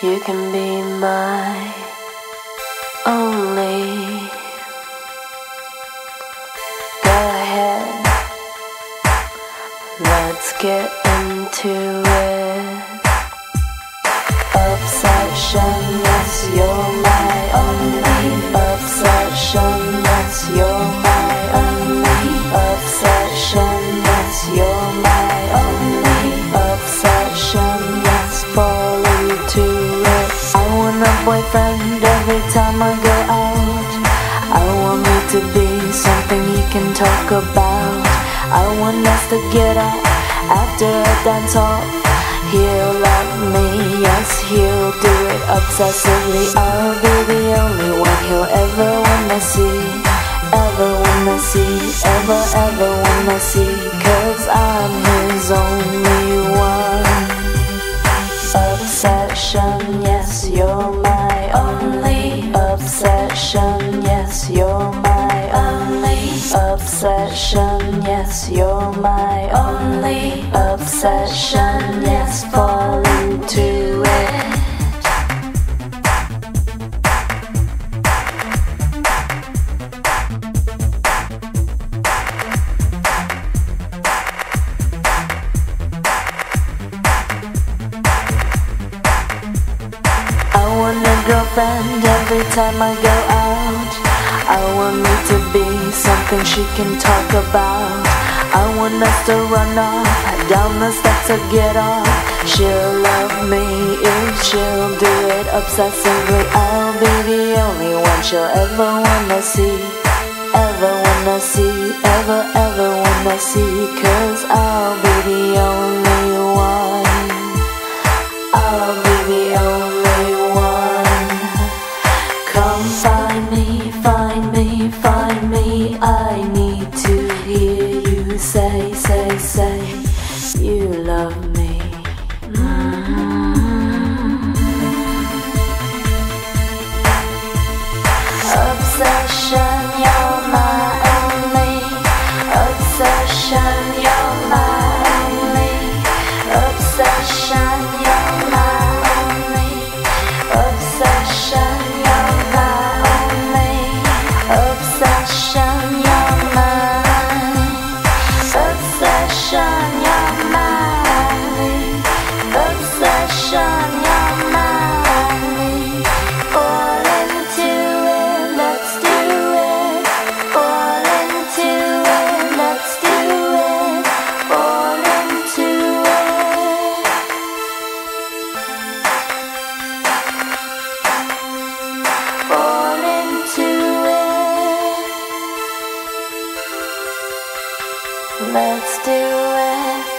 You can be my only. Go ahead, let's get into it. Obsession, yes, you're my only. Obsession, yes, you're my only. Obsession, yes, you're my only. Obsession, yes, fall into it. I want a boyfriend every time I go out. I want me to be something he can talk about. I want us to get up after a dance off. He'll love me, yes, he'll do it obsessively. I'll be the only one he'll ever wanna see. Ever wanna see, ever wanna see. 'Cause I'm his only one. Obsession, yes, you're my only. Obsession, yes, you're my only. Obsession, yes, you're my only. Obsession, yes, fall into it. I want a girlfriend every time I go out. I want me to be something she can talk about. I want us to run off down the steps or get off. She'll love me if she'll do it obsessively. I'll be the only one she'll ever wanna see. Ever wanna see, ever wanna see. 'Cause I'll be the only one. I'll be the only one. Come find me, find me, find me. I need to hear you say, say, say you love me. Obsession, you're my only. Obsession, you're my only. Obsession, you're my only. Obsession, you're my only. Obsession, you're mine. Obsession, you're mine. Obsession, you're mine. Fall into it, let's do it. Fall into it, let's do it. Fall into it. Fall into it. Let's do it.